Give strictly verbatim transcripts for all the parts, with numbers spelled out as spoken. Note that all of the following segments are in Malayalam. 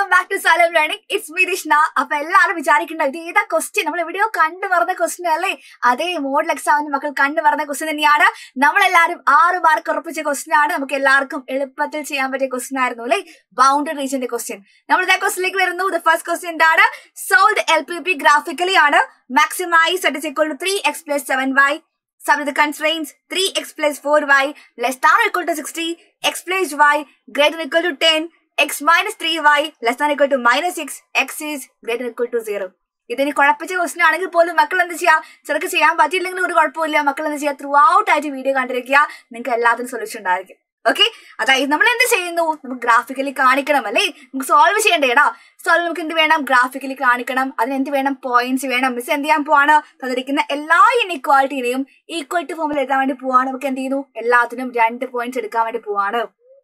Welcome back to Salam learning. It's me Dishna. അപ്പൊ എല്ലാവരും വിചാരിക്കണ്ട ഇത് ഏതാ ക്വസ്റ്റ്യൻ, നമ്മൾ എവിടെയോ കണ്ടു പറഞ്ഞ ക്വസ്റ്റ്യൻ അല്ലേ? അതേ മോഡൽ എക്സാമിന് മക്കൾ കണ്ടു പറഞ്ഞ ക്വസ്റ്റ്യൻ തന്നെയാണ്. നമ്മളെല്ലാരും ആറ് മാർക്ക് ഉറപ്പിച്ച ക്വസ്റ്റ്യൻ ആണ്. നമുക്ക് എല്ലാവർക്കും എളുപ്പത്തിൽ ചെയ്യാൻ പറ്റിയ ക്വസ്റ്റ്യൻ ആയിരുന്നു അല്ലേ? ബൗണ്ടറി റീജിയന്റെ ക്വസ്റ്റ്യൻ. നമ്മൾ ഇതേ ക്വസ്റ്റ്യനിലേക്ക് വരുന്നു. ദ ഫസ്റ്റ് ക്വസ്റ്റ്യൻ എന്താണ്? Solve the L P P graphically ആണ്. Maximise that is equal to three x plus seven y. Submit the constraints three x plus four y less than or equal to sixty, x plus y greater than or equal to ten, x minus three y less than or equal to minus six, x is greater than or equal to zero. ഇതിന് കുഴപ്പിച്ച ക്വസ്റ്റ്യൻ ആണെങ്കിൽ പോലും മക്കൾ എന്ത് ചെയ്യാം, ചിലർക്ക് ചെയ്യാൻ പറ്റിയില്ലെങ്കിൽ ഒരു കുഴപ്പമില്ല. മക്കൾ എന്ത് ചെയ്യുക, ത്രൂ ഔട്ട് ആയിട്ട് വീഡിയോ കണ്ടിരിക്കുക. നിങ്ങൾക്ക് എല്ലാത്തിനും സൊല്യൂഷൻ ഉണ്ടായിരിക്കും. ഓക്കെ, അതായത് നമ്മൾ എന്ത് ചെയ്യുന്നു, നമുക്ക് ഗ്രാഫിക്കലി കാണിക്കണം അല്ലേ? നമുക്ക് സോൾവ് ചെയ്യേണ്ടേടാ. സോൾവ് നമുക്ക് എന്ത് വേണം, ഗ്രാഫിക്കലി കാണിക്കണം. അതിന് എന്ത് വേണം, പോയിന്റ്സ് വേണം. മിസ് എന്ത് ചെയ്യാൻ പോവാണ്, തന്നിരിക്കുന്ന എല്ലാ ഇൻഇക്വാളിറ്റിനെയും ഈക്വൽ ടു ഫോമിൽ എഴുതാൻ വേണ്ടി പോവാണ്. നമുക്ക് എന്ത് ചെയ്യുന്നു, എല്ലാത്തിനും രണ്ട് പോയിന്റ്സ് എടുക്കാൻ വേണ്ടി പോവാണ്.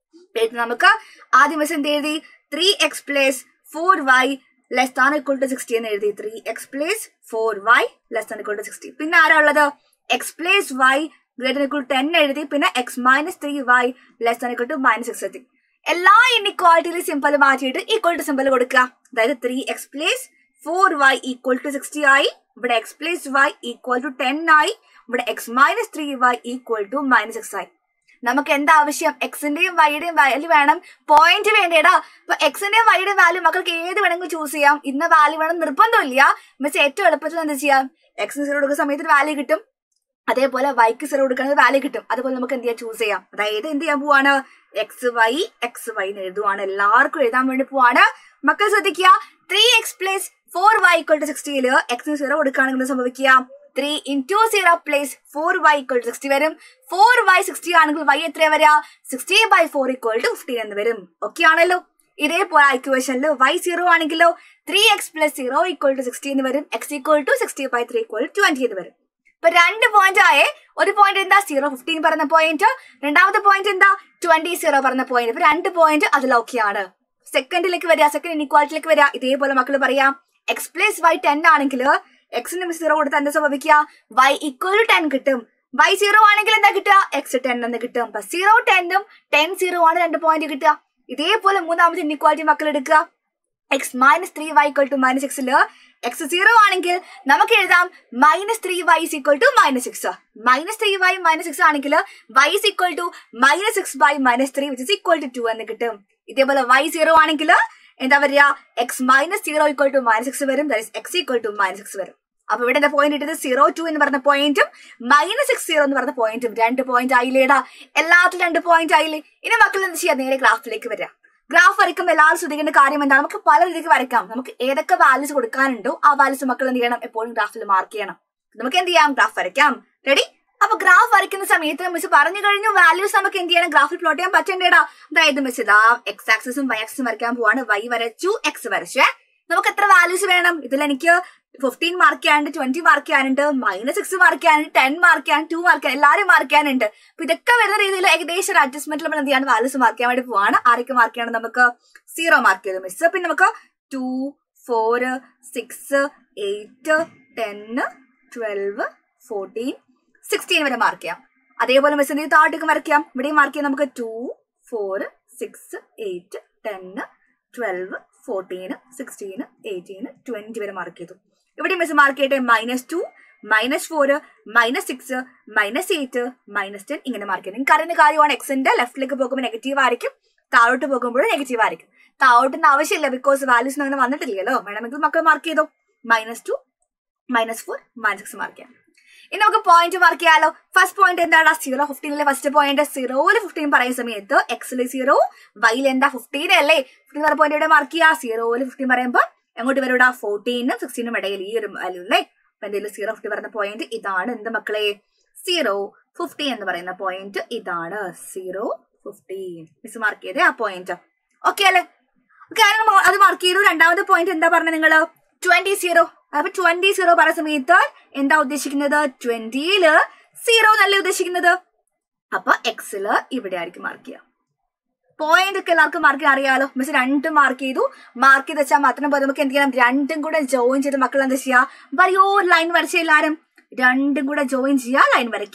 നമുക്ക് ആദ്യം മിസ് എന്ത് എഴുതി, three x plus four y less than equal to sixty എന്ന് എഴുതി. Three x plus four y less than equal to sixty. പിന്നെ ആരാ ഉള്ളത്, x plus y greater equal ten എഴുതി. പിന്നെ x minus three y less than equal to minus six എത്തി. എല്ലാ ഇൻഇക്വാളിറ്റിയിലും സിമ്പിൾ മാറ്റിയിട്ട് ഈക്വൽ ടു സിമ്പിൾ കൊടുക്കുക. അതായത് three x plus four y equal to sixty ആയി. ഇവിടെ x plus y equal to ten ആയി. ഇവിടെ x minus three y equal to minus six ആയി. നമുക്ക് എന്താ ആവശ്യം, എക്സിന്റെയും വൈയുടെയും വാല്യൂ വേണം, പോയിന്റ് വേണ്ടേടാ. അപ്പൊ എക്സിന്റെയും വൈയുടെയും വാല്യൂ മക്കൾക്ക് ഏത് വേണമെങ്കിലും ചൂസ് ചെയ്യാം. ഇന്ന വാല്യൂ വേണം നിർബന്ധമില്ല. മിസ് ഏറ്റവും എളുപ്പത്തിൽ എന്താ ചെയ്യാം, എക്സിന് സീറോ കൊടുക്കുന്ന സമയത്ത് വാല്യൂ കിട്ടും, അതേപോലെ വൈക്ക് സീറോ കൊടുക്കുന്നത് വാല്യൂ കിട്ടും. അതുപോലെ നമുക്ക് എന്ത് ചെയ്യാം, ചൂസ് ചെയ്യാം. അതായത് എന്ത് ചെയ്യാൻ പോവാണ്, എക്സ് വൈ എക്സ് വൈ എന്ന് എഴുതുവാണ്. എല്ലാവർക്കും എഴുതാൻ വേണ്ടി പോവാണ്. മക്കൾ ശ്രദ്ധിക്കുക, three x plus four y equal to സിക്സ്റ്റിയില് എക്സിന് സീറോ കൊടുക്കുകയാണെങ്കിൽ സംഭവിക്കുക, three into zero plus four y equal to sixty വരും. ഫോർ വൈ സിക്സ്റ്റി ആണെങ്കിൽ വൈ എത്രയാ വരിക, sixty by four equal to fifteen എന്ന് വരും. ഓക്കെ ആണല്ലോ. ഇതേപോലെ ഇക്വേഷനിൽ വൈ സീറോ ആണെങ്കിലോ three x plus zero equal to sixty എന്ന് വരും. X equal to sixty by three equal twenty എന്ന് വരും. ഇപ്പൊ രണ്ട് പോയിന്റ് ആയേ. ഒരു പോയിന്റ് എന്താ, സീറോ ഫിഫ്റ്റീൻ പറഞ്ഞ പോയിന്റ്. രണ്ടാമത്തെ പോയിന്റ് എന്താ, ട്വന്റി സീറോ പറഞ്ഞ പോയിന്റ്. ഇപ്പൊ രണ്ട് പോയിന്റ് അതിലൊക്കെയാണ്. സെക്കൻഡിലേക്ക് വരിക, സെക്കൻഡ് ഇൻഇക്വാലിറ്റിയിലേക്ക് വരിക. ഇതേപോലെ മക്കൾ പറയാം, എക്സ് പ്ലസ് വൈ ടെൻ ആണെങ്കിൽ എക്സിന് സീറോ കൊടുത്താൽ എന്താ സംഭവിക്കുക, വൈ ഇക്വൽ ടു ടെൻ കിട്ടും. വൈ സീറോ ആണെങ്കിൽ എന്താ കിട്ടുക, എക്സ് ടെൻ എന്ന് കിട്ടും. അപ്പൊ സീറോ ടെന്നും ടെൻ സീറോ ആണ് രണ്ട് പോയിന്റ് കിട്ടുക. ഇതേപോലെ മൂന്നാമത്തെ ഇൻഇക്വാലിറ്റി മക്കൾ എടുക്കുക, x minus three y equal to minus സിക്സില് എക്സ് സീറോ ആണെങ്കിൽ നമുക്ക് എഴുതാം minus three y is equal to minus six. Minus three y minus six ആണെങ്കിൽ y is equal to minus six by minus three which is equal to two എന്ന് കിട്ടും. ഇതേപോലെ വൈ സീറോ ആണെങ്കിൽ എന്താ വരിക, x minus zero equal to minus six വരും. That is x equal to minus six വരും. അപ്പൊ ഇവിടെ എന്താ പോയിന്റ് ഇട്ടത്, സീറോ ടു എന്ന് പറഞ്ഞ പോയിന്റും മൈനസ് സിക്സ് സീറോ എന്ന് പറഞ്ഞ പോയിന്റും രണ്ട് പോയിന്റ് ആയില്ലേടാ. എല്ലാത്തിലും രണ്ട് പോയിന്റ് ആയില്ലേ. ഇനി മക്കൾ എന്ത് ചെയ്യാം, നേരെ ഗ്രാഫിലേക്ക് വരിക. ഗ്രാഫ് വരയ്ക്കുമ്പോൾ എല്ലാവരും ശ്രദ്ധിക്കേണ്ട കാര്യം എന്താണ്, നമുക്ക് പല രീതിക്ക് വരയ്ക്കാം. നമുക്ക് ഏതൊക്കെ വാല്യൂസ് കൊടുക്കാനുണ്ടോ ആ വാല്യൂസ് മക്കൾ എന്ത് ചെയ്യണം, എപ്പോഴും ഗ്രാഫിൽ മാർക്ക് ചെയ്യണം. നമുക്ക് എന്ത് ചെയ്യാം, ഗ്രാഫ് വരയ്ക്കാം. റെഡി? അപ്പൊ ഗ്രാഫ് വരയ്ക്കുന്ന സമയത്ത് മിസ് പറഞ്ഞു കഴിഞ്ഞു, വാല്യൂസ് നമുക്ക് എന്ത് ചെയ്യണം, ഗ്രാഫിൽ പ്ലോട്ട് ചെയ്യാൻ പറ്റേണ്ടേടാ. അതായത് മിസ് ഇതാ എക്സ് ആക്സിസും വൈ ആക്സിസും വരയ്ക്കാൻ പോവാണ്. വൈ വരച്ചു, എക്സ് വരച്ചേ. നമുക്ക് എത്ര വാല്യൂസ് വേണം, ഇതിൽ എനിക്ക് ഫിഫ്റ്റീൻ മാർക്ക് ചെയ്യാനുണ്ട്, ട്വന്റി മാർക്ക് ചെയ്യാനുണ്ട്, മൈനസ് സിക്സ് മാർക്ക് ചെയ്യാനുണ്ട്, ടെൻ മാർക്ക് ചെയ്യാൻ, ടു മാർക്ക് ചെയ്യാൻ, എല്ലാവരും മാർക്ക് ചെയ്യാനുണ്ട്. അപ്പൊ ഇതൊക്കെ വരുന്ന രീതിയിൽ ഏകദേശം ഒരു അഡ്ജസ്റ്റ്മെന്റിൽ നമ്മൾ എന്ത് ചെയ്യാണ്, വാല്യൂസ് മാർക്ക് ചെയ്യാൻ വേണ്ടി പോവാണ്. ആരൊക്കെ മാർക്ക് ചെയ്യണം, നമുക്ക് സീറോ മാർക്ക് ചെയ്തു മിസ്. പിന്നെ നമുക്ക് two four six eight ten twelve fourteen sixteen വരെ മാർക്ക് ചെയ്യാം. അതേപോലെ മിസ് എന്ത് താഴേക്ക് വരയ്ക്കാം. ഇവിടെയും മാർക്ക് ചെയ്യാം. നമുക്ക് two four six eight ten twelve fourteen sixteen eighteen twenty വരെ മാർക്ക് ചെയ്തു. ഇവിടെ മിസ് മാർക്ക് ചെയ്യട്ടെ minus two minus four minus six minus eight minus ten ഇങ്ങനെ മാർക്ക് ചെയ്യും. നിങ്ങൾക്ക് അറിയുന്ന കാര്യമാണ്, എക്സിന്റെ ലെഫ്റ്റിലേക്ക് പോകുമ്പോൾ നെഗറ്റീവ് ആയിരിക്കും, താഴോട്ട് പോകുമ്പോഴും നെഗറ്റീവ് ആയിരിക്കും. താഴോട്ടൊന്നും ആവശ്യമില്ല, ബിക്കോസ് വാല്യൂസ് അങ്ങനെ വന്നിട്ടില്ലല്ലോ. വേണമെങ്കിൽ മക്കൾ മാർക്ക് ചെയ്തോ, minus two minus four minus six mark ചെയ്യാം. ഇനി നമുക്ക് പോയിന്റ് മാർക്ക് ചെയ്യാലോ. ഫസ്റ്റ് പോയിന്റ് എന്താണ്, സീറോ ഫിഫ്റ്റീനിലെ ഫസ്റ്റ് പോയിന്റ്. സീറോയില് ഫിഫ്റ്റീൻ പറയുന്ന സമയത്ത് എക്സില് സീറോ, വൈയിൽ എന്താ ഫിഫ്റ്റീൻ അല്ലേ. ഫിഫ്റ്റീൻ പറഞ്ഞ പോയിന്റ് ഇവിടെ മാർക്ക് ചെയ്യാം. സീറോയില് ഫിഫ്റ്റീൻ പറയുമ്പോൾ എങ്ങോട്ട് വരൂടാ, ഫോർട്ടീനും സിക്സ്റ്റീനും ഇടയിൽ ഈ ഒരു വാല്യൂ അല്ലേ. അപ്പൊ എന്തെങ്കിലും സീറോ ഫിഫ്റ്റി പറയുന്ന പോയിന്റ് ഇതാണ്. എന്ത് മക്കളെ, സീറോ ഫിഫ്റ്റി എന്ന് പറയുന്ന പോയിന്റ് ഇതാണ്. സീറോ ഫിഫ്റ്റീൻ മിസ് മാർക്ക് ചെയ്തേ ആ പോയിന്റ്. ഓക്കെ അല്ലേ? ഓക്കെ, അത് മാർക്ക് ചെയ്തു. രണ്ടാമത്തെ പോയിന്റ് എന്താ പറഞ്ഞത് നിങ്ങള്, ട്വന്റി സീറോ. അപ്പൊ ട്വന്റി സീറോ പറയുന്ന സമയത്ത് എന്താ ഉദ്ദേശിക്കുന്നത്, ട്വന്റിയില് സീറോ നല്ല ഉദ്ദേശിക്കുന്നത്. അപ്പൊ എക്സില് ഇവിടെ ആയിരിക്കും മാർക്ക് ചെയ്യുക. പോയിന്റ് ഒക്കെ എല്ലാവർക്കും മാർക്ക് ചെയ്യാൻ അറിയാലോ. മിസ് രണ്ടും മാർക്ക് ചെയ്തു. മാർക്ക് ചെയ്ത് വെച്ചാൽ മാത്രം പോലെ നമുക്ക് എന്ത് ചെയ്യണം, രണ്ടും കൂടെ ജോയിൻ ചെയ്ത് മക്കൾ എന്താ ചെയ്യുക, വരയോ ലൈൻ വരച്ച എല്ലാരും രണ്ടും കൂടെ ജോയിൻ ചെയ്യുക, ലൈൻ വരയ്ക്കുക.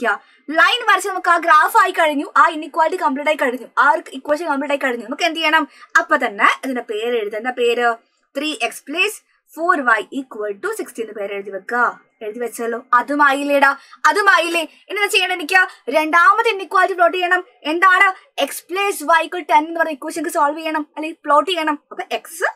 ലൈൻ വരച്ച് നമുക്ക് ആ ഗ്രാഫ് ആയി കഴിഞ്ഞു, ആ ഇൻഇക്വാലിറ്റി കംപ്ലീറ്റ് ആയി കഴിഞ്ഞു, ആ ഒരു ഇക്വേഷൻ കംപ്ലീറ്റ് ആയി കഴിഞ്ഞു. നമുക്ക് എന്ത് ചെയ്യണം? അപ്പൊ തന്നെ അതിന്റെ പേര് എഴുതുന്ന പേര് three x plus four y equal to sixty എന്ന് പേര് എഴുതി വെക്ക. എഴുതി വെച്ചല്ലോ. അതുമായില്ലേടാ, അതുമായില്ലേ. ഇനി എന്താ ചെയ്യണം? എനിക്ക് രണ്ടാമത്തെ ഇൻഇക്വാലിറ്റി പ്ലോട്ട് ചെയ്യണം. എന്താണ്? X plus y equal ten എന്ന് പറഞ്ഞ ഇക്വേഷൻ സോൾവ് ചെയ്യണം, അല്ലെങ്കിൽ പ്ലോട്ട് ചെയ്യണം. അപ്പൊ എക്സ്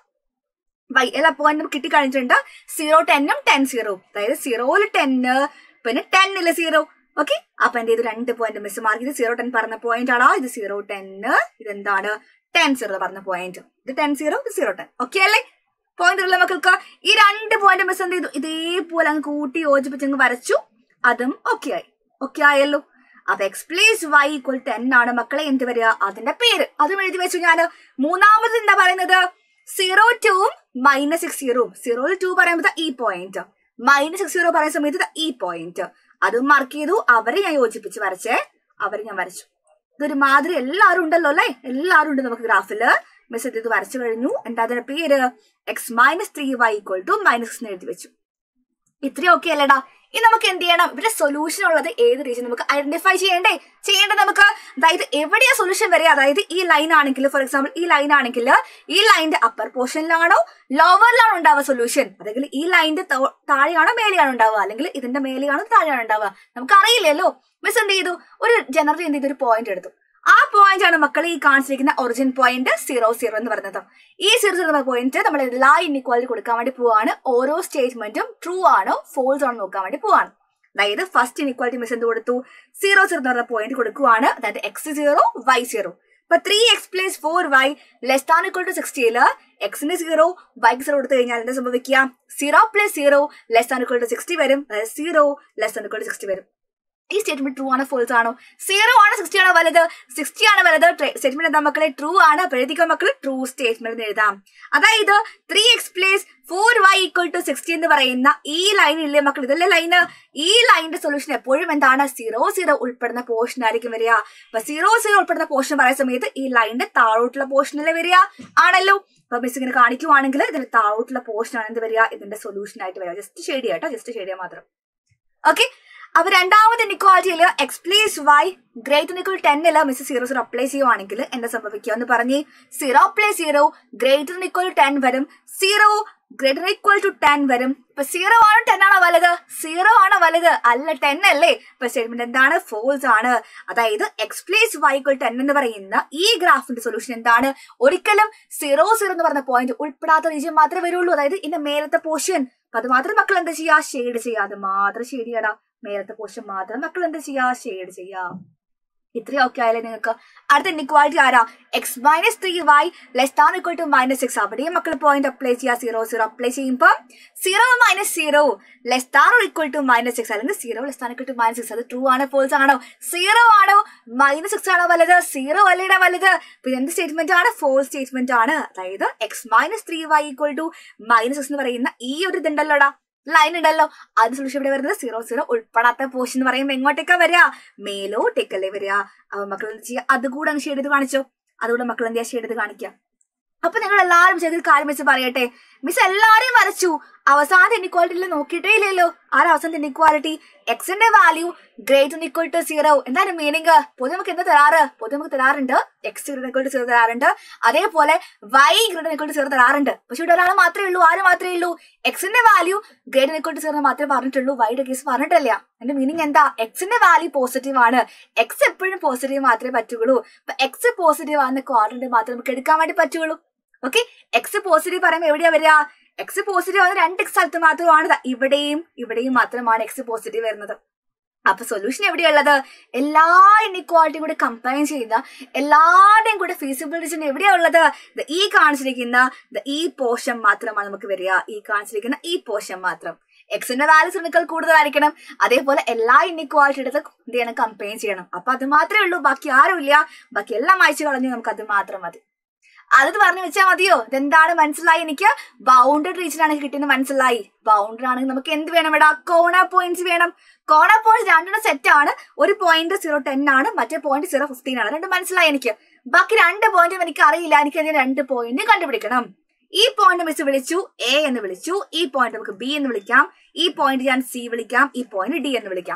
വൈ എല്ലാ പോയിന്റ് നമുക്ക് കിട്ടി കഴിഞ്ഞിട്ടുണ്ട്. സീറോ ടെന്നും ടെൻ സീറോ, അതായത് സീറോയില് ടെന്ന് പിന്നെ ടെന്നില് സീറോ. ഓക്കെ, അപ്പൊ എന്റെ ഇത് രണ്ട് പോയിന്റ് മിസ് മാർക്ക്. ഇത് സീറോ ടെൻ പറഞ്ഞ പോയിന്റ് ആണോ? ഇത് സീറോ ടെന്ന്, ഇതെന്താണ് ടെൻ സീറോ പറഞ്ഞ പോയിന്റ്. ഇത് ടെൻ സീറോ, ഇത് സീറോ ടെൻ. ഓക്കെ അല്ലേ? പോയിന്റ് ഉള്ള മക്കൾക്ക് ഈ രണ്ട് പോയിന്റ് മിസ് എന്ത് ചെയ്തു? ഇതേപോലെ അങ്ങ് കൂട്ടി യോജിപ്പിച്ചങ്ങ് വരച്ചു. അതും ഓക്കെ ആയി. ഓക്കെ ആയല്ലോ. അപ്പൊ x plus y equal ten ആണ് മക്കളെ എന്ത് വരിക? അതിന്റെ പേര്. അതും എഴുതി വെച്ചു ഞാൻ. മൂന്നാമത് എന്താ പറയുന്നത്? സീറോ ടൂവും മൈനസ് സിക്സ് സീറോവും. സീറോയിൽ ടു പറയുമ്പോൾ ഈ പോയിന്റ്, മൈനസ് സിക്സ് സീറോ പറയുന്ന സമയത്ത് ഈ പോയിന്റ്. അതും മാർക്ക് ചെയ്തു. അവരെ ഞാൻ യോജിപ്പിച്ച് വരച്ചേ. അവരെ ഞാൻ വരച്ചു. ഇതൊരു മാതിരി എല്ലാവരും ഉണ്ടല്ലോ അല്ലേ? എല്ലാവരും ഉണ്ട് നമുക്ക് ഗ്രാഫില്. മിസ് ഇത് വരച്ചു കഴിഞ്ഞു. എന്താ അതിന്റെ പേര്? X minus three y equal to minus six എഴുതി വെച്ചു. ഇത്രയും ഓക്കെ അല്ലേടാ? ഇനി നമുക്ക് എന്ത് ചെയ്യണം? ഇവിടെ സൊല്യൂഷൻ ഉള്ളത് ഏത് റീജിയൻ നമുക്ക് ഐഡന്റിഫൈ ചെയ്യണ്ടേ? ചെയ്യേണ്ടത് നമുക്ക്, അതായത് എവിടെയാ സൊല്യൂഷൻ വരിക? അതായത് ഈ ലൈൻ ആണെങ്കിൽ, ഫോർ എക്സാമ്പിൾ ഈ ലൈൻ ആണെങ്കിൽ ഈ ലൈനിന്റെ അപ്പർ പോർഷനിലാണോ ലോവറിലാണോ ഉണ്ടാവുക സൊല്യൂഷൻ? അല്ലെങ്കിൽ ഈ ലൈനിന്റെ താഴെയാണോ മേലെയാണോ ഉണ്ടാവുക? അല്ലെങ്കിൽ ഇതിന്റെ മേലെയാണോ താഴെയാണോ ഉണ്ടാവുക? നമുക്ക് അറിയില്ലല്ലോ. മിസ് എന്ത് ചെയ്തു? ഒരു ജനറൽ എന്ത് ചെയ്തു? ഒരു പോയിന്റ് എടുത്തു. ആ പോയിന്റ് ആണ് മക്കളെ ഈ കാണിച്ചിരിക്കുന്ന ഒറിജിൻ പോയിന്റ് സീറോ സീറോ എന്ന് പറയുന്നത്. ഈ സീറോ സീറോ പോയിന്റ് നമ്മൾ എല്ലാ ഇൻഇക്വാലിറ്റി കൊടുക്കാൻ വേണ്ടി പോവാണ്. ഓരോ സ്റ്റേറ്റ്മെന്റും ട്രൂ ആണോ ഫോൾസ് ആണോ നോക്കാൻ വേണ്ടി പോവാണ്. അതായത് ഫസ്റ്റ് ഇൻഇക്വാലിറ്റി മിസ് എന്ത് കൊടുത്തു? സീറോ സീറോ എന്ന് പറഞ്ഞ പോയിന്റ് കൊടുക്കുവാണ്. അതായത് എക്സ് സീറോ വൈ സീറോ. ഇപ്പൊ three x plus four y less than equal to സിക്സ്റ്റിയില് എക്സിന് സീറോ വൈക്ക് സീറോ കൊടുത്തു കഴിഞ്ഞാൽ എന്താ സംഭവിക്കുക? Zero plus zero less than equal to sixty വരും. അതായത് zero less than equal to sixty വരും. ഈ സ്റ്റേറ്റ്മെന്റ് ട്രൂ ആണോ ഫോൾസ് ആണോ? സീറോ ആണ് സിക്സ്റ്റി ആണോ വലുത്? സിക്സ്റ്റി ആണ് വലുത്. സ്റ്റേറ്റ്മെന്റ് എന്താ മക്കളെ? ട്രൂ ആണ്. അപ്പൊ എഴുതിക്കോ മക്കളെ, ട്രൂ സ്റ്റേറ്റ്മെന്റ് എഴുതാം. അതായത് three x plus four y equal to sixty എന്ന് പറയുന്ന ഈ ലൈൻ ഇല്ലേ മക്കൾ? ഇതല്ലേ ലൈന്? ഈ ലൈനിന്റെ സൊല്യൂഷൻ എപ്പോഴും എന്താണ്? സീറോ സീറോ ഉൾപ്പെടുന്ന പോർഷൻ ആയിരിക്കും വരിക. അപ്പൊ സീറോ സീറോ ഉൾപ്പെടുന്ന പോർഷൻ പറയുന്ന സമയത്ത് ഈ ലൈനിന്റെ താഴോട്ടുള്ള പോർഷനല്ലേ വരിക? ആണല്ലോ. അപ്പൊ മിസ് ഇങ്ങനെ കാണിക്കുവാണെങ്കിൽ ഇതിന്റെ താഴോട്ടുള്ള പോർഷൻ ആണ് എന്ത് വരിക? ഇതിന്റെ സൊല്യൂഷൻ ആയിട്ട് വരിക. ജസ്റ്റ് ഷെയ്ഡ് ചെയ്യാം കേട്ടോ, ജസ്റ്റ് ഷെയ്ഡ് ചെയ്യാൻ മാത്രം. ഓക്കെ, അപ്പൊ രണ്ടാമത് ഇൻഇക്വാലിറ്റിയിൽ x plus y greater equal ടെന്നില് മിസ് സീറോ സീറോ അപ്ലൈ ചെയ്യുവാണെങ്കിൽ എന്താ സംഭവിക്കുക എന്ന് പറഞ്ഞ്? Zero plus zero greater equal ten വരും. Zero greater equal to ten വരും. ഇപ്പൊ സീറോ ആണോ ടെൻ ആണോ വലുത്? സീറോ ആണ് വലുത്, അല്ല ടെൻ അല്ലേ? ഇപ്പൊ സ്റ്റേറ്റ്മെന്റ് എന്താണ്? ഫോൾസ് ആണ്. അതായത് x plus y equal ten എന്ന് പറയുന്ന ഈ ഗ്രാഫിന്റെ സൊല്യൂഷൻ എന്താണ്? ഒരിക്കലും സീറോ സീറോ എന്ന് പറഞ്ഞ പോയിന്റ് ഉൾപ്പെടാത്ത റീജിയൻ മാത്രമേ വരുള്ളൂ. അതായത് ഇതിന്റെ മേലത്തെ പോർഷൻ. അപ്പൊ അത് മാത്രം മക്കൾ എന്താ ചെയ്യാ? ഷെയ്ഡ് ചെയ്യാം. അത് മാത്രം ഷെയ്ഡ് ചെയ്യാടാ. മേലത്തെ പോർഷൻ മാത്രം മക്കൾ എന്താ ചെയ്യാ? ഷെയ്ഡ് ചെയ്യാം. ഇത്രയും ഓക്കെ ആയാലേ നിങ്ങൾക്ക്? അടുത്ത ഇൻഇക്വാലിറ്റി ആരാ? X minus three y less than equal to minus six. അവിടെയും മക്കൾ പോയിന്റ് അപ്ലൈ ചെയ്യാ. സീറോ സീറോ അപ്ലൈ ചെയ്യുമ്പോൾ zero minus zero less than equal to minus six, അല്ലെങ്കിൽ zero less than equal to minus six. അത് ട്രൂ ആണോ ഫോൾസ് ആണോ? സീറോ ആണോ മൈനസ് സിക്സ് ആണോ വലുത്? സീറോ അല്ലേടാ വലുത്. പിന്നെ എന്ത് സ്റ്റേറ്റ്മെന്റ് ആണ്? ഫോൾസ് സ്റ്റേറ്റ്മെന്റ് ആണ്. അതായത് x minus three y equal to minus six എന്ന് പറയുന്ന ഈ ഒരു ഇതുണ്ടല്ലോടാ, ലൈൻ ഉണ്ടല്ലോ, അത് സൊല്യൂഷൻ ഇവിടെ വരുന്നത് സീറോ സീറോ ഉൾപ്പെടാത്ത പോർഷൻ എന്ന് പറയുമ്പോൾ എങ്ങോട്ടേക്കാ വരിക? മേലോട്ടേക്കല്ലേ വരിക. അപ്പൊ മക്കൾ എന്ത് ചെയ്യുക? അതുകൂടെ അങ്ങ് ഷെയ്ഡ് ചെയ്ത് കാണിച്ചോ. അതുകൂടെ മക്കൾ എന്ത് ചെയ്യാ? ഷെയ്ഡ് ചെയ്ത് കാണിക്കുക. അപ്പൊ നിങ്ങൾ എല്ലാവരും ചെയ്തൊരു കാര്യം മിസ് പറയട്ടെ. മിസ് എല്ലാരെയും വരച്ചു. അവസാനത്തെ ഇൻഇക്വാലിറ്റിയിൽ നോക്കിയിട്ടേ ഇല്ലല്ലോ. ആരാ അവസാനത്തെ ഇൻഇക്വാലിറ്റി? എക്സിന്റെ value greater equal to zero. എന്താണ് മീനിങ്? പൊതുവെ നമുക്ക് എന്താ തരാറ്? പൊതുവെ നമുക്ക് തരാറുണ്ട് x greater equal to zero തരാറുണ്ട്. അതേപോലെ y greater equal to zero തരാറുണ്ട്. പക്ഷെ ഇവിടെ ഒരാൾ മാത്രമേ ഉള്ളൂ. ആര് മാത്രമേ ഉള്ളൂ? എക്സിന്റെ value greater equal to zero മാത്രമേ പറഞ്ഞിട്ടുള്ളൂ. വൈയുടെ കേസ് പറഞ്ഞിട്ടില്ല. എന്റെ മീനിങ് എന്താ? എക്സിന്റെ വാല്യൂ പോസിറ്റീവ് ആണ്. എക്സ് എപ്പോഴും പോസിറ്റീവ് മാത്രമേ പറ്റുള്ളൂ. അപ്പൊ എക്സ് പോസിറ്റീവ് ആകുന്ന ക്വാഡ്രന്റ് മാത്രമേ നമുക്ക് എടുക്കാൻ വേണ്ടി പറ്റുള്ളൂ. ഓക്കെ, എക്സ് പോസിറ്റീവ് പറയുമ്പോൾ എവിടെയാ വരിക? എക്സ് പോസിറ്റീവ് ആവുന്ന രണ്ട് സ്ഥലത്ത് മാത്രമാണ്. ഇവിടെയും ഇവിടെയും മാത്രമാണ് എക്സ് പോസിറ്റീവ് വരുന്നത്. അപ്പൊ സൊല്യൂഷൻ എവിടെയുള്ളത്? എല്ലാ ഇൻഇക്വാലിറ്റിയും കൂടെ കമ്പൈൻ ചെയ്ത എല്ലാവരുടെയും കൂടെ ഫീസിബിൾ റീജിയൻ എവിടെയാ ഉള്ളത്? ഈ കാണിച്ചിരിക്കുന്ന ഈ പോർഷൻ മാത്രമാണ് നമുക്ക് വരിക. ഈ കാണിച്ചിരിക്കുന്ന ഈ പോർഷൻ മാത്രം. എക്സിന്റെ വാല്യൂസ് ഉണ്ടെങ്കിൽ കൂടുതലായിരിക്കണം. അതേപോലെ എല്ലാ ഇൻഇക്വാലിറ്റി എടുത്ത് എന്ത് ചെയ്യണം? കമ്പൈൻ ചെയ്യണം. അപ്പൊ അത് മാത്രമേ ഉള്ളൂ. ബാക്കി ആരും ഇല്ല. ബാക്കി എല്ലാം അയച്ചു കളഞ്ഞു. നമുക്ക് അത് മാത്രം മതി. അത് പറഞ്ഞു വെച്ചാൽ മതിയോ? ഇതെന്താണ് മനസ്സിലായി? എനിക്ക് ബൗണ്ടഡ് റീജിയൻ ആണ് കിട്ടിയെന്ന് മനസ്സിലായി. ബൗണ്ടഡ് ആണെങ്കിൽ നമുക്ക് എന്ത് വേണം? ഇവിടെ കോർണർ പോയിന്റ്സ് വേണം. കോർണർ പോയിന്റ്സ് രണ്ടെണ്ണം സെറ്റ് ആണ്. ഒരു പോയിന്റ് സീറോ ടെൻ ആണ്, മറ്റേ പോയിന്റ് സീറോ ഫിഫ്റ്റീൻ ആണ്. രണ്ട് മനസ്സിലായി എനിക്ക്. ബാക്കി രണ്ട് പോയിന്റും എനിക്ക് അറിയില്ല. എനിക്ക് അതിന് രണ്ട് പോയിന്റ് കണ്ടുപിടിക്കണം. ഈ പോയിന്റ് മിസ് വിളിച്ചു എ എന്ന് വിളിച്ചു. ഈ പോയിന്റ് നമുക്ക് ബി എന്ന് വിളിക്കാം. ഈ പോയിന്റ് ഞാൻ സി വിളിക്കാം. ഈ പോയിന്റ് ഡി എന്ന് വിളിക്കാം.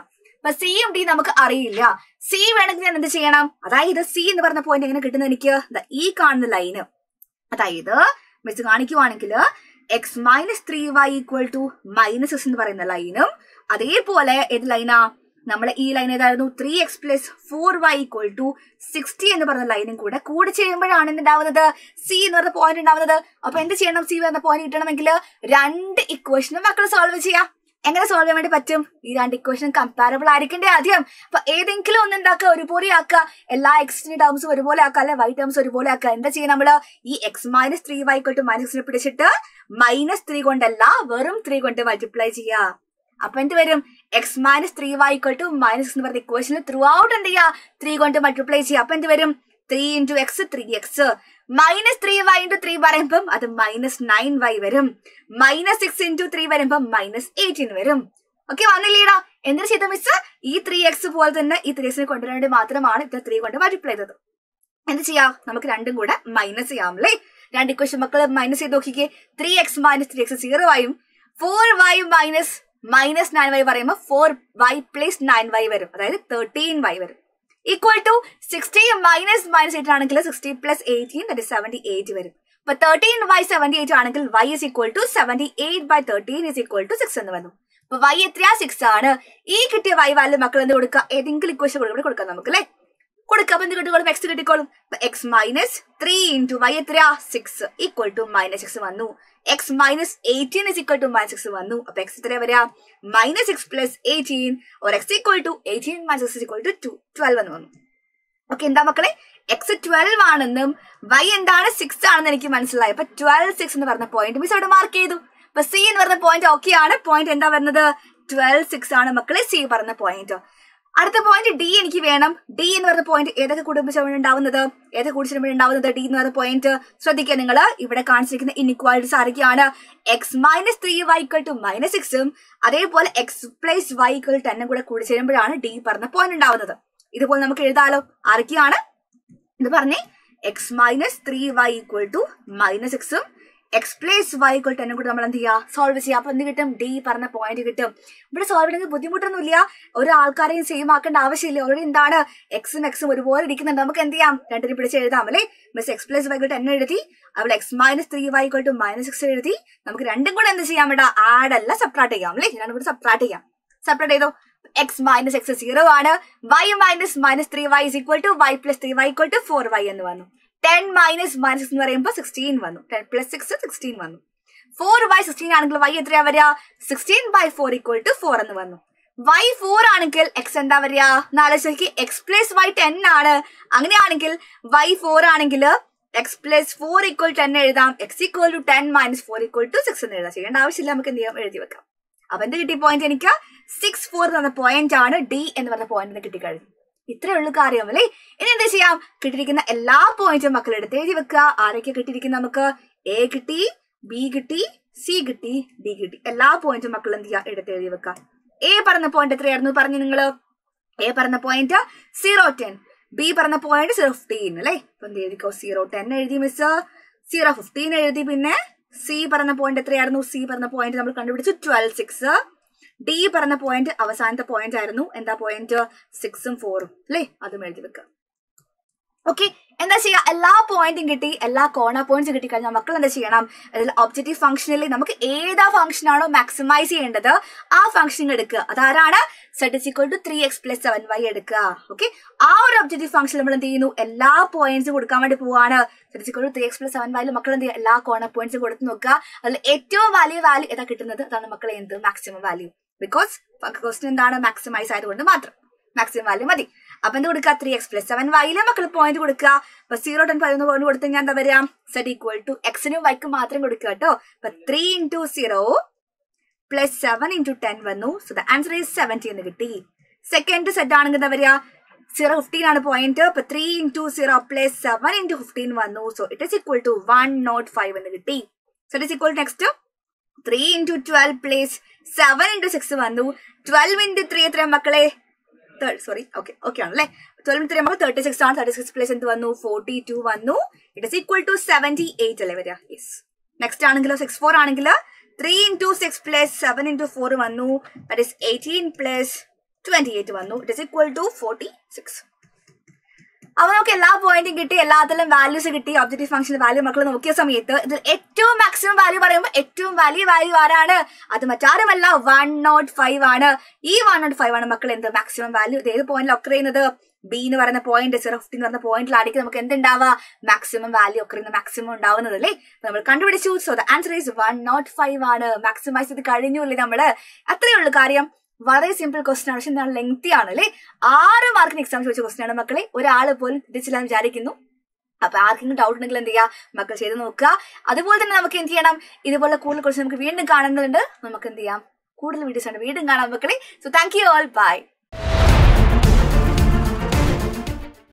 അപ്പൊ സിയും ഡി നമുക്ക് അറിയില്ല. സി വേണമെങ്കിൽ ഞാൻ എന്ത് ചെയ്യണം? അതായത് സി എന്ന് പറഞ്ഞ പോയിന്റ് എങ്ങനെ കിട്ടുന്നത് എനിക്ക്? ഈ കാണുന്ന ലൈന്, അതായത് മിസ് കാണിക്കുവാണെങ്കിൽ x minus three y equal to minus x എന്ന് പറയുന്ന ലൈനും, അതേപോലെ ഏത് ലൈനാ? നമ്മളെ ഈ ലൈൻ ഏതായിരുന്നു? Three x plus four y equal to sixty എന്ന് പറഞ്ഞ ലൈനും കൂടെ കൂടെ ചെയ്യുമ്പോഴാണ് എന്തുണ്ടാവുന്നത്? സി എന്ന് പറഞ്ഞ പോയിന്റ് ഉണ്ടാവുന്നത്. അപ്പൊ എന്ത് ചെയ്യണം? സി എന്ന പോയിന്റ് കിട്ടണമെങ്കിൽ രണ്ട് ഇക്വേഷനും മക്കൾ സോൾവ് ചെയ്യാം. എങ്ങനെ സോൾവ് ചെയ്യാൻ വേണ്ടി പറ്റും? ഈ രണ്ട് ഇക്വേഷൻ കമ്പാരബിൾ ആയിരിക്കണ്ടേ ആദ്യം. അപ്പൊ ഏതെങ്കിലും ഒന്ന് ഉണ്ടാക്കുക, ഒരുപോലെ ആക്കുക. എല്ലാ എക്സിന്റെ ടേംസും ഒരുപോലെ ആക്കുക, അല്ലെ വൈ ടേംസ് ഒരുപോലെ ആക്കുക. എന്താ ചെയ്യാം? നമ്മള് ഈ x minus three y equal to minus എക്സിനെ പിടിച്ചിട്ട് മൈനസ് ത്രീ കൊണ്ടല്ല വെറും ത്രീ കൊണ്ട് മൾട്ടിപ്ലൈ ചെയ്യാ. അപ്പൊ എന്ത് വരും? X minus three y equal to minus എന്ന് പറഞ്ഞ ഇക്വേഷനിൽ ത്രൂ ഔട്ട് എന്ത് ചെയ്യാ? ത്രീ കൊണ്ട് മൾട്ടിപ്ലൈ ചെയ്യാം. അപ്പൊ എന്ത് വരും? Three into x three x minus three y into three പറയുമ്പം അത് മൈനസ് നയൻ വൈ വരും. മൈനസ് സിക്സ് ഇൻറ്റു ത്രീ വരുമ്പം മൈനസ് എയ്റ്റീൻ വരും. ഓക്കെ, വന്നില്ലേടാ? എന്തിനു ചെയ്ത മിസ്? ഈ ത്രീ എക്സ് പോലെ തന്നെ ഈ ത്രീ എക്സിനെ കൊണ്ടുവരാൻ വേണ്ടി മാത്രമാണ് ഇത് ത്രീ കൊണ്ട് മൾട്ടിപ്ലൈ ചെയ്തത്. എന്ത് ചെയ്യാം? നമുക്ക് രണ്ടും കൂടെ മൈനസ് ചെയ്യാം അല്ലേ? രണ്ട് ഇക്വേഷൻ മക്കള് മൈനസ് ചെയ്ത് നോക്കിക്കേ. Three x minus three x zero ആയും four y minus minus nine y പറയുമ്പോൾ four y plus nine y വരും, അതായത് തേർട്ടീൻ വൈ വരും. Equal to sixty minus minus eight ആണെങ്കിൽ sixty plus eighteen that seventy eight വരും. അപ്പൊ തേർട്ടീൻ ബൈ സെവന്റി എയ്റ്റ് ആണെങ്കിൽ y is equal to seventy eight by thirteen is equal to six എന്ന് വന്നു. അപ്പൊ വൈ എത്രയാ? സിക്സ് ആണ്. ഈ കിട്ടിയ വൈ വാല്യൂ മക്കൾ എന്ത് കൊടുക്കുക? ഏതെങ്കിലും ഇക്വേഷൻ കൂടെ കൊടുക്കാം നമുക്ക് അല്ലെ? കൊടുക്കുക. അപ്പൊ എന്ത് കിട്ടിക്കോളും? എക്സ് കിട്ടിക്കോളും. X minus three into y എത്രയാ? Six equal to minus six വന്നു. X minus eighteen is equal to minus six വന്നു. അപ്പൊ എക്സ് എത്രയാ വരാ? Minus six plus eighteen or x equal to eighteen minus six equal to to twelve എന്ന് വന്നു. ഓക്കെ, എന്താ മക്കളെ? എക്സ് ട്വൽവ് ആണെന്നും വൈ എന്താണ്? സിക്സ് ആണെന്ന് എനിക്ക് മനസ്സിലായി. അപ്പൊ ട്വൽവ് സിക്സ് എന്ന് പറഞ്ഞ പോയിന്റ് മിസ് അവിടെ മാർക്ക് ചെയ്തു. അപ്പൊ സി എന്ന് പറഞ്ഞ പോയിന്റ് ഓക്കെ ആണ്. പോയിന്റ് എന്താ വരുന്നത്? ട്വൽവ് സിക്സ് ആണ് മക്കളെ സി പറഞ്ഞ പോയിന്റ്. അടുത്ത പോയിന്റ് ഡി എനിക്ക് വേണം. ഡി എന്ന് പറഞ്ഞ പോയിന്റ് ഏതൊക്കെ കൂടുമ്പോൾ ഉണ്ടാവുന്നത്? ഏതൊക്കെ കൂടിച്ചപ്പോൾ ഉണ്ടാവുന്നത്? ഡി എന്ന് പറഞ്ഞ പോയിന്റ് ശ്രദ്ധിക്കുക നിങ്ങൾ. ഇവിടെ കാണിച്ചിരിക്കുന്ന ഇൻഇക്വാലിറ്റീസ് ആരൊക്കെയാണ്? X minus three y equal to minus സിക്സും അതേപോലെ എക്സ് പ്ലസ് വൈ ഇക്വൽ ടെന്നും കൂടെ കൂടി ചേരുമ്പോഴാണ് ഡി പറഞ്ഞ പോയിന്റ് ഉണ്ടാവുന്നത്. ഇതുപോലെ നമുക്ക് എഴുതാലോ. ആരൊക്കെയാണ് ഇത് പറഞ്ഞേ? X minus three y equal to minus സിക്സും എക്സ് പ്ലസ് വൈ ഈക്വൽ ടെന്നും കൂടെ നമ്മൾ എന്ത് ചെയ്യുക? സോൾവ് ചെയ്യുക. അപ്പൊ എന്ത് കിട്ടും? ഡി പറഞ്ഞ പോയിന്റ് കിട്ടും. ഇവിടെ സോൾവ് ചെയ്യണമെങ്കിൽ ബുദ്ധിമുട്ടൊന്നുമില്ല. ഒരു ആൾക്കാരെയും സെയിം ആക്കേണ്ട ആവശ്യമില്ല. ഓൾറെഡി എന്താണ്? എക്സും എക്സും ഒരുപോലെ ഇരിക്കുന്നുണ്ട്. നമുക്ക് എന്ത് ചെയ്യാം? രണ്ടിനും പിടിച്ച് എഴുതാം അല്ലേ? Miss x plus y ten എഴുതി, അവിടെ x minus three y equal to minus six എഴുതി. നമുക്ക് രണ്ടും കൂടെ എന്ത് ചെയ്യാം? ഇവിടെ ആഡ് അല്ല സബ്ട്രാക്ട് ചെയ്യാം അല്ലേ? രണ്ടും കൂടെ സബ്ട്രാക്ട് ചെയ്യാം. സബ്ട്രാക്ട് ചെയ്തോ. എക്സ് മൈനസ് എക്സ് സീറോ ആണ്. Y minus minus three y is equal to y plus three y equal to four y എന്ന് വന്നു. ടെൻ മൈനസ് മൈനസ് എന്ന് പറയുമ്പോൾ സിക്സ്റ്റീൻ വന്നു. ടെൻ പ്ലസ് സിക്സ് സിക്സ്റ്റീൻ വന്നു. ഫോർ ബൈ സിക്സ്റ്റീൻ ആണെങ്കിൽ വൈ എത്രയാ വരിക? Sixteen by four equal to four എന്ന് വന്നു. വൈ ഫോർ ആണെങ്കിൽ എക്സ് എന്താ വരിക? നാലോചിക്ക് എക്സ് പ്ലസ് വൈ ടെൻ ആണ്. അങ്ങനെയാണെങ്കിൽ വൈ ഫോർ ആണെങ്കിൽ X plus four equal ten എഴുതാം. X equal to ten minus four equal to six എന്ന് എഴുതാം. ചെയ്യേണ്ട ആവശ്യമില്ല. നമുക്ക് എന്ത് ചെയ്യാം? എഴുതി വെക്കാം. അപ്പൊ എന്ത് കിട്ടിയ പോയിന്റ്? എനിക്ക് സിക്സ് ഫോർ എന്ന് പറഞ്ഞ പോയിന്റ് ആണ് ഡി എന്ന് പറഞ്ഞ പോയിന്റ് കിട്ടിക്കഴിഞ്ഞു. ഇത്രേ ഉള്ളു കാര്യം അല്ലേ? ഇനി എന്താ ചെയ്യാം? കിട്ടിയിരിക്കുന്ന എല്ലാ പോയിന്റും മക്കൾ എടുത്ത് എഴുതി വെക്കുക. ആരൊക്കെ കിട്ടിയിരിക്കുന്ന? നമുക്ക് എ കിട്ടി, ബി കിട്ടി, സി കിട്ടി, ഡി കിട്ടി. എല്ലാ പോയിന്റും മക്കൾ എന്ത് ചെയ്യാം? എടുത്ത് എഴുതി വെക്കാം. എ പറഞ്ഞ പോയിന്റ് എത്രയായിരുന്നു പറഞ്ഞു നിങ്ങള്? എ പറഞ്ഞ പോയിന്റ് സീറോ ടെൻ, ബി പറഞ്ഞ പോയിന്റ് സീറോ ഫിഫ്റ്റീൻ അല്ലേ? അപ്പൊ എന്ത് എഴുതിക്കോ? സീറോ ടെൻ എഴുതി മിസ്, സീറോ ഫിഫ്റ്റീൻ എഴുതി. പിന്നെ സി പറഞ്ഞ പോയിന്റ് എത്രയായിരുന്നു? സി പറഞ്ഞ പോയിന്റ് നമ്മൾ കണ്ടുപിടിച്ചു ട്വൽവ് സിക്സ്. ഡി പറഞ്ഞ പോയിന്റ് അവസാനത്തെ പോയിന്റ് ആയിരുന്നു. എന്താ പോയിന്റ്? സിക്സും ഫോറും അല്ലേ? അതും എഴുതി വെക്കുക. ഓക്കെ, എന്താ ചെയ്യാ? എല്ലാ പോയിന്റും കിട്ടി, എല്ലാ കോർണർ പോയിന്റ്സും കിട്ടി കഴിഞ്ഞാൽ മക്കൾ എന്താ ചെയ്യണം? അതിൽ ഒബ്ജക്റ്റീവ് ഫംഗ്ഷനിൽ നമുക്ക് ഏതാ ഫംഗ്ഷൻ ആണോ മാക്സിമൈസ് ചെയ്യേണ്ടത് ആ ഫംഗ്ഷൻ എടുക്കുക. അതാരാണ്? Z is equal to three x plus seven y എടുക്കുക. ഓക്കെ, ആ ഒരു ഒബ്ജക്റ്റീവ് ഫംഗ്ഷൻ നമ്മൾ എന്ത് ചെയ്യുന്നു? എല്ലാ പോയിന്റ്സും കൊടുക്കാൻ വേണ്ടി പോവാണ്. Z is equal to three x plus seven വൈയിൽ മക്കൾ എന്ത് ചെയ്യുക? എല്ലാ കോർണർ പോയിന്റ്സും കൊടുത്ത് നോക്കുക. അതിൽ ഏറ്റവും വലിയ വാല്യൂ ഏതാ കിട്ടുന്നത് അതാണ് മക്കളെ എന്ത്? Maximum value. ബിക്കോസ് ക്വസ്റ്റ്യൻ എന്താണ്? മാക്സിമൈസ് ആയതുകൊണ്ട് മാത്രം മാക്സിമം വാല്യൂ മതി. അപ്പൊ എന്ത് കൊടുക്കുക? ത്രീ എക്സ് പ്ലസ് സെവൻ വൈയിലെ മക്കൾ പോയിന്റ് കൊടുക്കുക. അപ്പൊ സീറോ ടെൻ പതിനൊന്ന് പോയിന്റ് കൊടുത്ത് ഞാൻ എന്താ വരാം? സെറ്റ് ഈക്വൽ ടു എക്സിനും വൈക്കും മാത്രം കൊടുക്കുക കേട്ടോ. അപ്പൊ three into zero plus seven into ten വന്നു. So the answer is seventy എന്ന് കിട്ടി. സെക്കൻഡ് സെറ്റ് ആണെങ്കിൽ എന്താ വരിക? സീറോ ഫിഫ്റ്റീൻ ആണ് പോയിന്റ്. അപ്പൊ three into zero plus seven into fifteen വന്നു. So it is equal to one nought five എന്ന് കിട്ടി. So it is equal to next three into twelve plus seven into six വന്നു. ട്വൽവ് ഇൻറ്റു ത്രീ എത്ര മക്കളെ? സോറി ഓക്കെ ഓക്കെ ആണല്ലേ? ട്വൽവ് ത്രീ നമുക്ക് തേർട്ടി സിക്സ് ആണ്. തേർട്ടി സിക്സ് പ്ലസ് എന്ത് വന്നു? ഫോർട്ടി ടു വന്നു. It is equal to seventy eight അല്ലേ വരിക? യെസ്. നെക്സ്റ്റ് ആണെങ്കിലോ സിക്സ് ഫോർ ആണെങ്കിൽ three into six plus seven into four വന്നു. That is eighteen plus twenty eight വന്നു. It is equal to forty six. അപ്പൊ നമുക്ക് എല്ലാ പോയിന്റും കിട്ടി, എല്ലാത്തിലും വാല്യൂസ് കിട്ടി. ഒബ്ജക്റ്റീവ് ഫംഗ്ഷന്റെ വാല്യൂ മക്കൾ നോക്കിയ സമയത്ത് ഇതിൽ ഏറ്റവും മാക്സിമം വാല്യൂ പറയുമ്പോൾ ഏറ്റവും വലിയ വാല്യൂ ആരാണ്? അത് മറ്റാരുമല്ല, വൺ നോട്ട് ഫൈവ് ആണ്. ഈ വൺ നോട്ട് ഫൈവ് ആണ് മക്കൾ എന്ത് മാക്സിമം വാല്യൂ. ഇത് ഏത് പോയിന്റിൽ ഒക്കർ ചെയ്യുന്നത്? ബി എന്ന് പറയുന്ന പോയിന്റ്, സീറോ ഫിഫ്റ്റി എന്ന് പറയുന്ന പോയിന്റിലായിരിക്കും നമുക്ക് എന്തുണ്ടാവുക? മാക്സിമം വാല്യൂ ഒക്കർ ചെയ്യുന്ന മാക്സിമം ഉണ്ടാവുന്നത് അല്ലേ. നമ്മൾ കണ്ടുപിടിച്ചു. So the answer is one nought five ആണ്. മാക്സിമൈസ് ചെയ്ത് കഴിഞ്ഞു അല്ലേ നമ്മള്. അത്രയേ ഉള്ളൂ കാര്യം. വളരെ സിമ്പിൾ ക്വസ്റ്റൻ ആണ്, പക്ഷെ എന്താണ് ലെങ്തി ആണ് അല്ലേ. ആറ് മാർക്കിന് എക്സാം ചോദിച്ച ക്വസ്റ്റൻ ആണ് മക്കളെ. ഒരാള് പോലും തിരിച്ചില്ലാന്ന് വിചാരിക്കുന്നു. അപ്പൊ ആർക്കെങ്കിലും ഡൗട്ട് ഉണ്ടെങ്കിൽ എന്ത് ചെയ്യുക, മക്കൾ ചെയ്ത് നോക്കുക. അതുപോലെ തന്നെ നമുക്ക് എന്ത് ചെയ്യണം, ഇതുപോലെ കൂടുതൽ ക്വസ്റ്റൻ നമുക്ക് വീണ്ടും കാണുന്നുണ്ട്. നമുക്ക് എന്ത് ചെയ്യാം, കൂടുതൽ വീഡിയോസ് ആണ് വീണ്ടും കാണാം മക്കളെ. So thank you all, by.